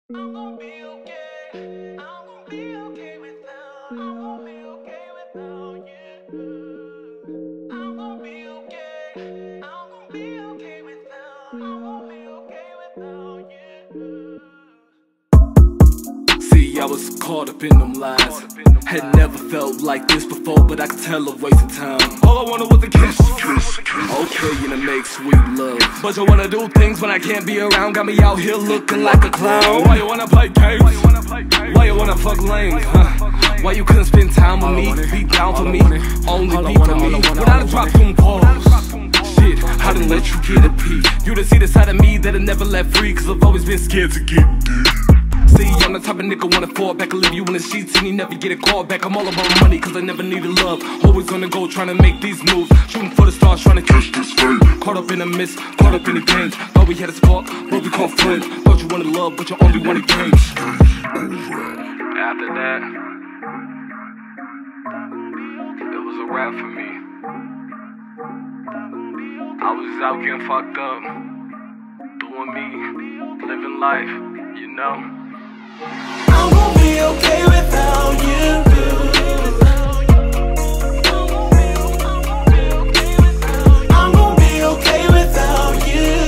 I'm gonna be okay. I'm gonna be okay without. I'm gonna be okay without you. I'm gonna be okay. I'm gonna be okay without. I'm gonna be okay without you. See, I was caught up in them lies. Had never felt like this before, but I could tell a waste of time. All I wanted was a kiss. Okay, and to make sweet love, but you wanna do things when I can't be around. Got me out here looking like a clown. Why you wanna play games? Why you wanna fuck lames, huh? Why you couldn't spend time with me? Be down for me, only be for me. Without a drop them balls. Shit, I didn't let you get a peek. You didn't see the side of me that I never let free, cause I've always been scared to get deep. See, I'm the type of nigga wanna fall back and leave you in the sheets and you never get a call back. I'm all about money cause I never needed love. Always on the go trying to make these moves, shooting for the stars trying to catch this fame. Caught up in the mist, caught up in the games. Thought we had a spark, what we call friends. Thought you wanted love but you only wanted games. After that, it was a wrap for me. I was out getting fucked up, doing me, living life, you know. I'm gonna be okay without you. I'm gonna be okay without you.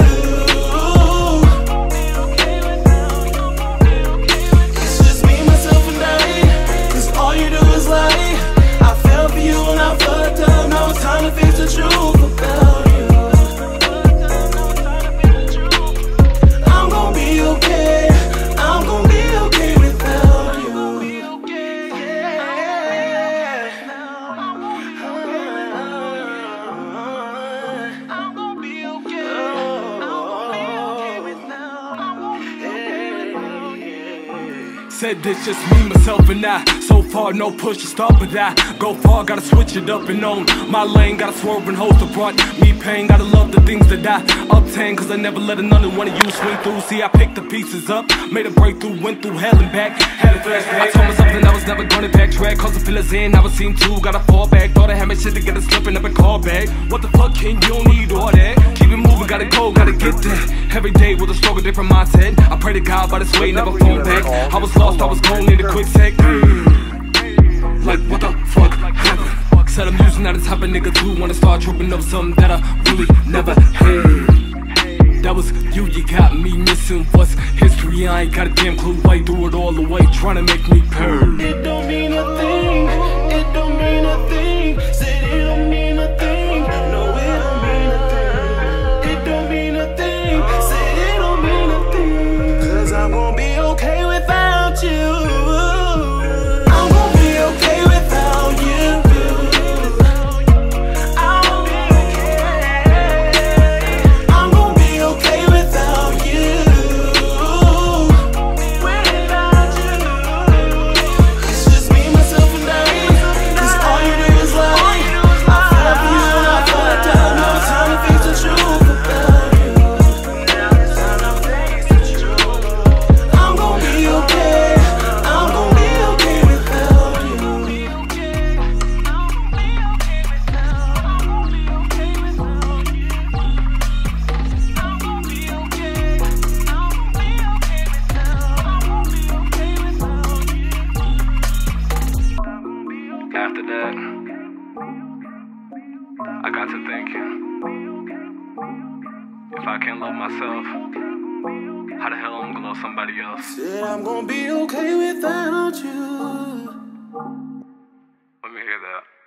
It's just me, myself, and I. Cause all you do is lie. I fell for you and I fucked up. Now it's time to face the truth about you. I'm gonna be okay. I'm gonna be okay without you. I'm gonna be okay. Said this just me, myself, and I. So far, no push to stop, but I go far, gotta switch it up and own my lane, gotta swerve and hold the brought me pain. Gotta love the things that I obtain, cause I never let another one of you swing through. See, I picked the pieces up, made a breakthrough, went through hell and back, had a flashback. I told myself that I was never gonna backtrack, cause the feelings in, I was seen too, gotta fall back. Thought I had my shit together, slipping up and call back. What the fuck, king, you don't need all that. Keep it moving, gotta go, gotta get there. Every day with a struggle, different mindset. I pray to God by this way, never fall back. I was lost, I was gone, need a quick sec. Like what the fuck happened? Said I'm using that type of nigga too. Wanna start tripping up something that I really never had. That was you got me missing what's history. I ain't got a damn clue why you threw it all away, trying to make me purr. It don't mean a thing, it don't mean a thing. Said it don't mean a thing, no it don't mean a thing. It don't mean a thing, said it don't mean a thing. Cause I'm gonna be okay without you. After that, I got to thinking, if I can't love myself, how the hell I'm gonna love somebody else? Said I'm gonna be okay without you. Let me hear that.